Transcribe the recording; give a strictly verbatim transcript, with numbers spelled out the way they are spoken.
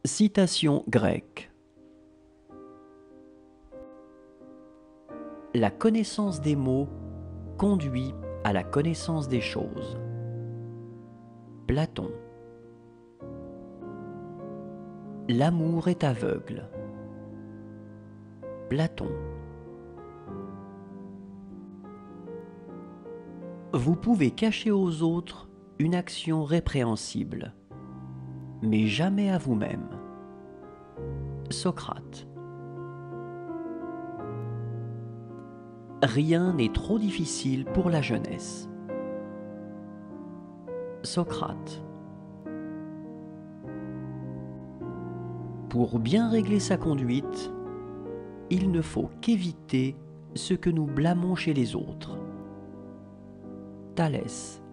Citation grecque. La connaissance des mots conduit à la connaissance des choses. Platon. L'amour est aveugle. Platon. Vous pouvez cacher aux autres une action répréhensible, mais jamais à vous-même. Socrate. Rien n'est trop difficile pour la jeunesse. Socrate. Pour bien régler sa conduite, il ne faut qu'éviter ce que nous blâmons chez les autres. Thalès.